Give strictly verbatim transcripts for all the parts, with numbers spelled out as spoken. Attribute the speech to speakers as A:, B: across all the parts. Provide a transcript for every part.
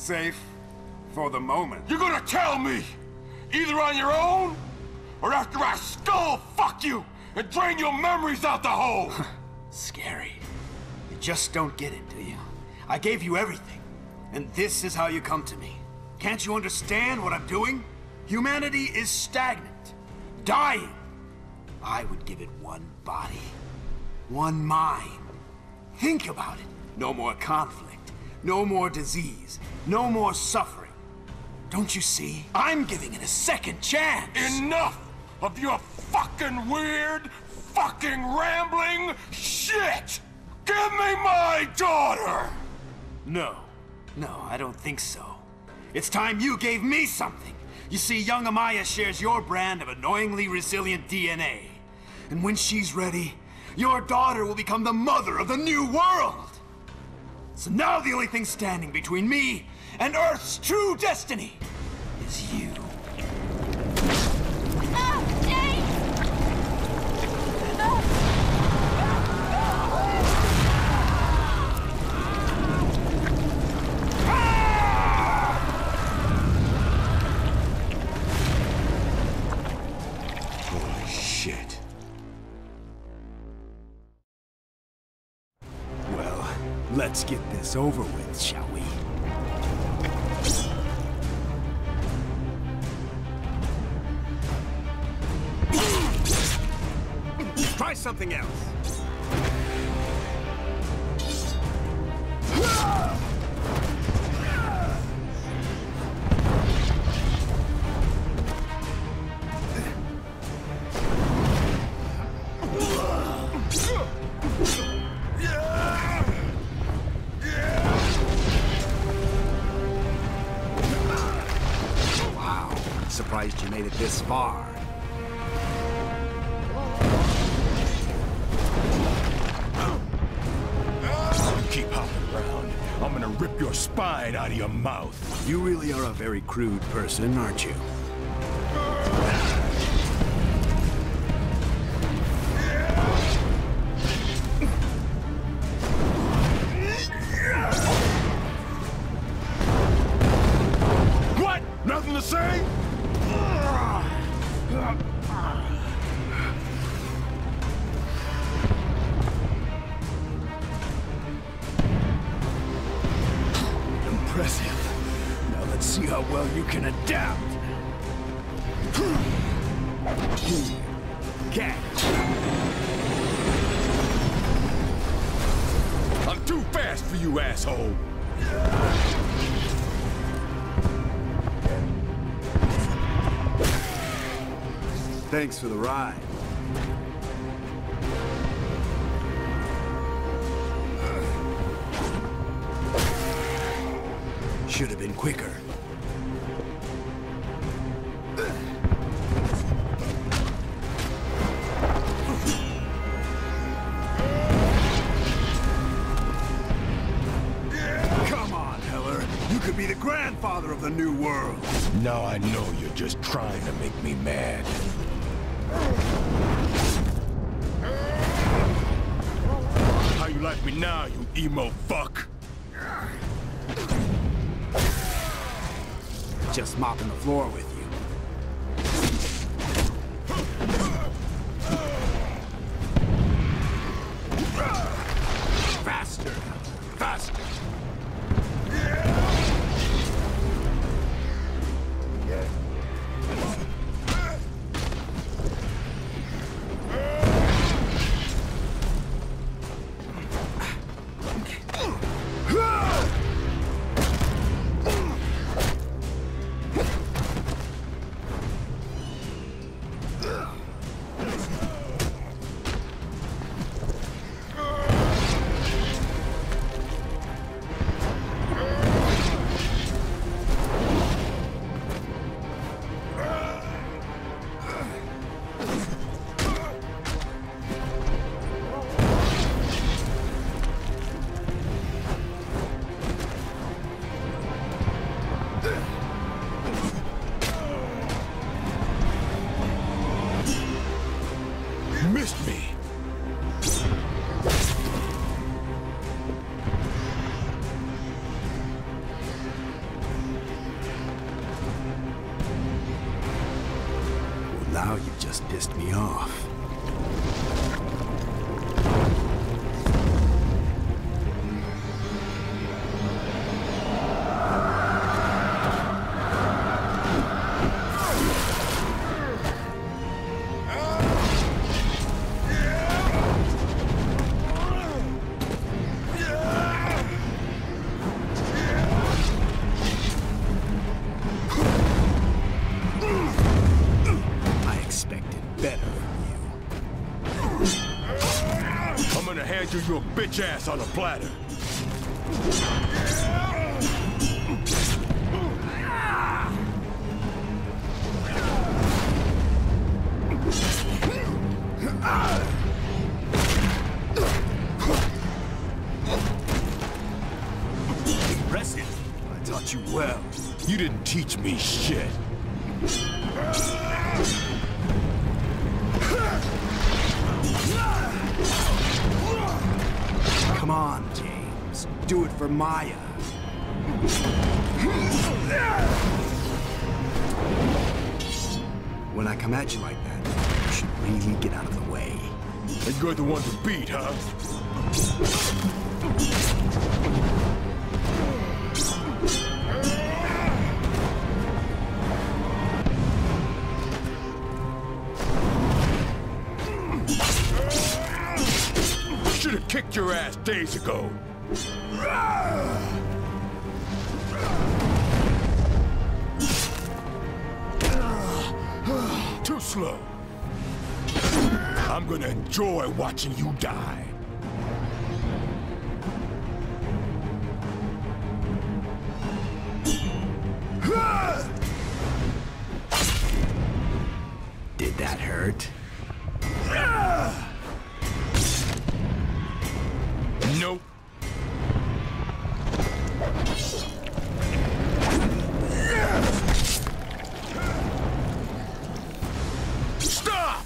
A: safe for the moment.
B: You're gonna tell me, either on your own, or after I skull fuck you and drain your memories out the hole!
A: Scary. You just don't get it, do you? I gave you everything, and this is how you come to me. Can't you understand what I'm doing? Humanity is stagnant, dying. I would give it one body, one mind. Think about it. No more conflict, no more disease, no more suffering. Don't you see? I'm giving it a second chance.
B: Enough of your fucking weird, fucking rambling shit! Give me my daughter!
A: No, no, I don't think so. It's time you gave me something. You see, young Amaya shares your brand of annoyingly resilient D N A. And when she's ready, your daughter will become the mother of the new world. So now the only thing standing between me and Earth's true destiny is you.
C: No, James! No!
A: Holy shit. Well, let's get this over with, shall we? Try something else. Wow, surprised you made it this far.
B: Keep hopping around. I'm gonna rip your spine out of your mouth.
A: You really are a very crude person, aren't you?
B: What? Nothing to say?
A: Impressive. Now let's see how well you can adapt. Catch.
B: I'm too fast for you, asshole.
A: Thanks for the ride. Should have been quicker. Come on, Heller. You could be the grandfather of the new world.
B: Now I know you're just trying to make me mad. How you like me now, you emo fuck?
A: Just mopping the floor with you. Faster! Faster! Now you just pissed me off.
B: Your bitch ass on a platter.
A: Impressive. I taught you well.
B: You didn't teach me shit.
A: Come on, James. Do it for Maya. When I come at you like that, you should really get out of the way.
B: And you're the one to beat, huh? Should have kicked your ass days ago. Too slow. I'm gonna enjoy watching you die.
A: Did that hurt?
B: Nope. Stop!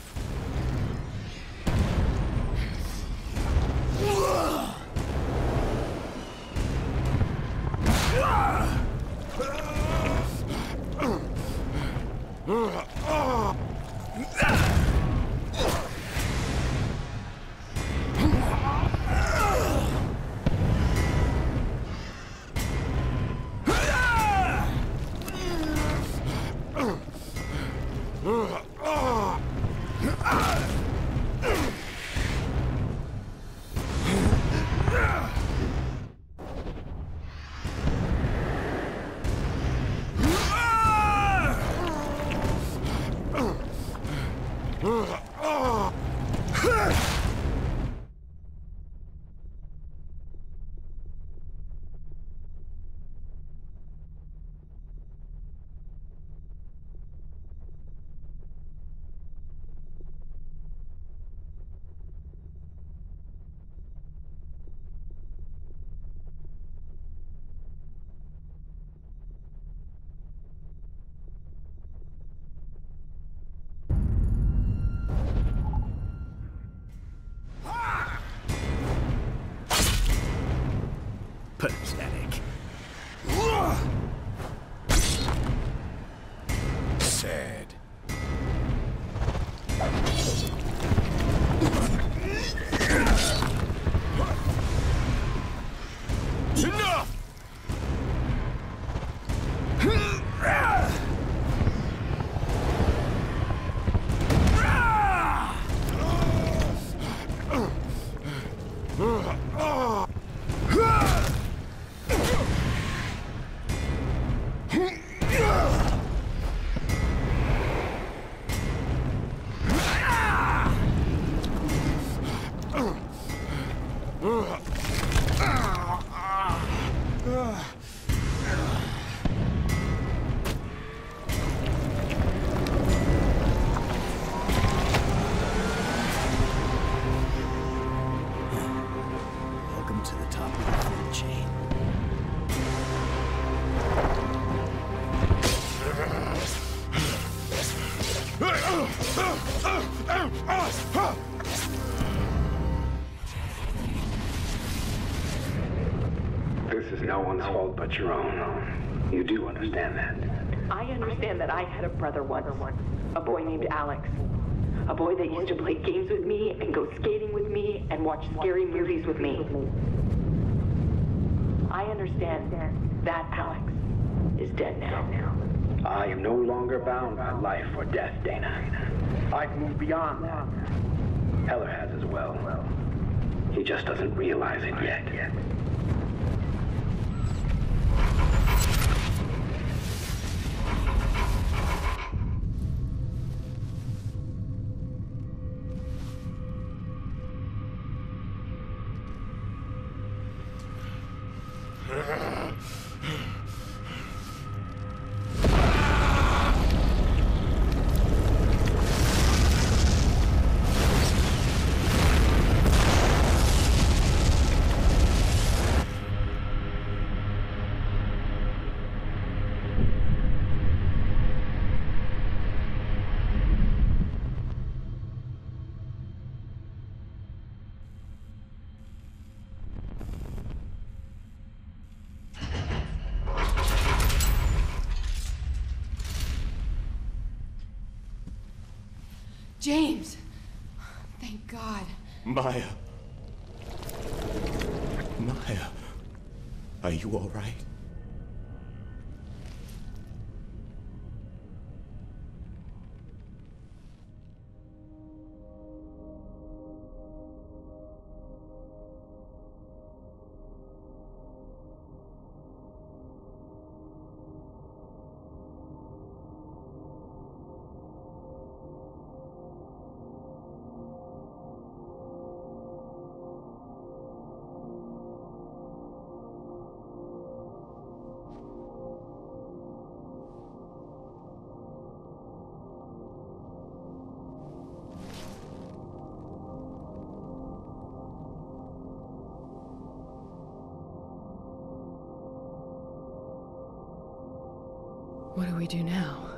A: Pathetic.
B: Sad. Enough!
A: Welcome to the top of the food chain.
C: This is no one's fault but your own. You do understand that? I understand that I had a brother once, a boy named Alex. A boy that used to play games with me and go skating with me and watch scary movies with me. I understand that Alex is dead now.
D: I am no longer bound by life or death, Dana. I've moved beyond that. Heller has as well. He just doesn't realize it yet.
E: James! Thank God.
B: Maya. Maya. Are you all right?
E: What do we do now?